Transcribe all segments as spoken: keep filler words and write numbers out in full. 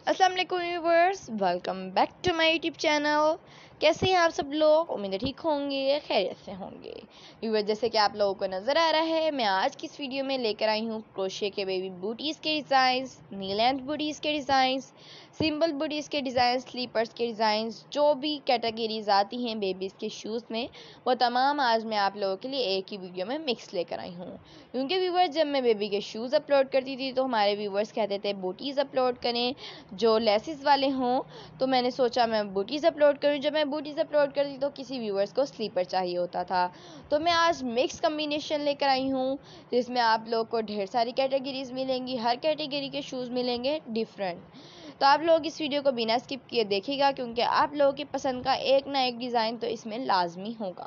अस्सलाम वालेकुम viewers, welcome back to my YouTube channel. कैसे हैं आप सब लोग? उम्मीद है ठीक होंगे, खैरियत से होंगे। व्यूवर्स, जैसे कि आप लोगों को नज़र आ रहा है, मैं आज की इस वीडियो में लेकर आई हूँ क्रोशे के बेबी बूटीज़ के डिज़ाइंस, नी लेंथ बूटीज़ के डिज़ाइंस, सिंपल बूटीज़ के डिज़ाइन, स्लीपर्स के डिज़ाइंस, जो भी कैटेगरीज आती हैं बेबीज़ के शूज़ में, वो तमाम आज मैं आप लोगों के लिए एक ही वीडियो में मिक्स लेकर आई हूँ। क्योंकि व्यूवर्स, जब मैं बेबी के शूज़ अपलोड करती थी तो हमारे व्यूवर्स कहते थे बूटीज़ अपलोड करें जो लेसिस वाले हों, तो मैंने सोचा मैं बूटीज़ अपलोड करूं। जब मैं बूटीज़ अपलोड करती तो किसी व्यूवर्स को स्लीपर चाहिए होता था, तो मैं आज मिक्स कम्बिनेशन लेकर आई हूं जिसमें आप लोग को ढेर सारी कैटेगरीज मिलेंगी, हर कैटेगरी के शूज़ मिलेंगे डिफरेंट। तो आप लोग इस वीडियो को बिना स्किप किए देखिएगा, क्योंकि आप लोगों की पसंद का एक ना एक डिज़ाइन तो इसमें लाजमी होगा।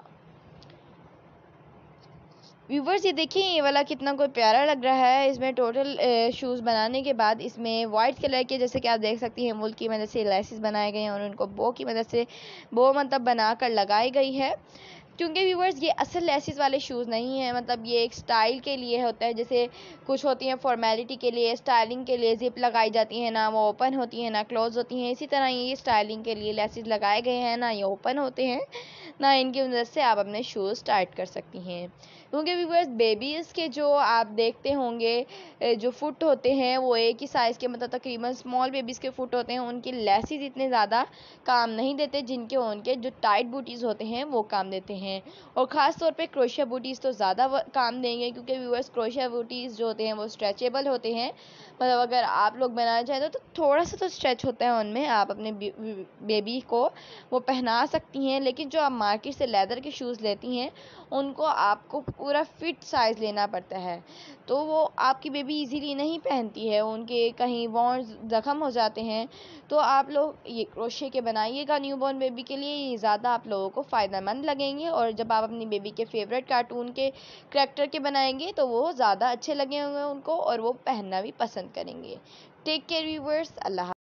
व्यूवर्स, ये देखिए ये वाला कितना कोई प्यारा लग रहा है। इसमें टोटल शूज़ बनाने के बाद इसमें वाइट कलर के, जैसे कि आप देख सकती हैं, वूल की मदद से लेसेस बनाए गए हैं और उनको बो की मदद से बो मतलब बनाकर लगाई गई है। क्योंकि व्यूवर्स, ये असल लेसिस वाले शूज़ नहीं है, मतलब ये एक स्टाइल के लिए होता है। जैसे कुछ होती हैं फॉर्मेलिटी के लिए, स्टाइलिंग के लिए जिप लगाई जाती है ना, वो ओपन होती है ना क्लोज होती हैं। इसी तरह ये स्टाइलिंग के लिए लेसिस लगाए गए हैं, ना ये ओपन होते हैं ना इनकी मदद से आप अपने शूज़ टाइट कर सकती हैं। क्योंकि व्यूवर्स, बेबीज़ के जो आप देखते होंगे जो फुट होते हैं वो एक ही साइज़ के, मतलब तकरीबन स्मॉल बेबीज़ के फुट होते हैं, उनकी लेसिस इतने ज़्यादा काम नहीं देते जिनके उनके जो टाइट बूटीज़ होते हैं वो काम देते हैं। और ख़ास तौर पे क्रोशिया बूटीज़ तो ज़्यादा काम देंगे, क्योंकि व्यूवर्स क्रोशिया बूटीज़ जो होते हैं वो स्ट्रेचेबल होते हैं। मतलब अगर आप लोग बनाना चाहें तो थोड़ा सा तो स्ट्रेच होता है उनमें, आप अपने बेबी को वो पहना सकती हैं। लेकिन जो आप मार्केट से लेदर के शूज़ लेती हैं उनको आपको पूरा फिट साइज़ लेना पड़ता है, तो वो आपकी बेबी इजीली नहीं पहनती है, उनके कहीं वॉन्स ज़ख़म हो जाते हैं। तो आप लोग ये क्रोशे के बनाइएगा न्यूबॉर्न बेबी के लिए, ये ज़्यादा आप लोगों को फ़ायदेमंद लगेंगे। और जब आप अपनी बेबी के फेवरेट कार्टून के करैक्टर के बनाएंगे तो वो ज़्यादा अच्छे लगेंगे उनको और वो पहनना भी पसंद करेंगे। टेक केयर व्यूवर्स, अल्लाह।